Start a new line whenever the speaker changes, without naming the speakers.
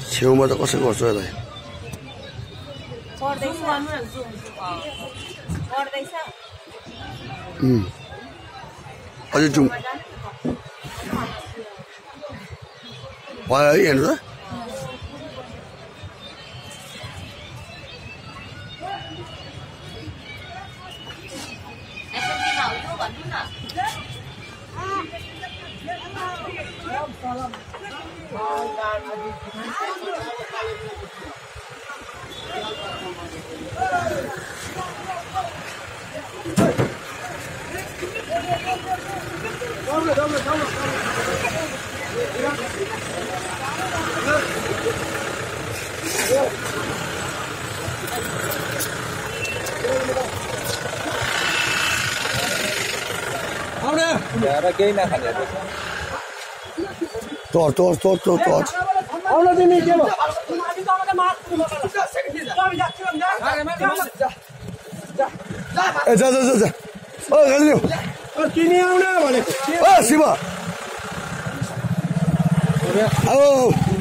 छेउमा त कसो गर्छु यसलाई अझै जुम भयो है हेर्नु त तोड
आउन तिमी के भयो
ए जा ओ गाली
तिमी आउन भनेको
ओ शिव औ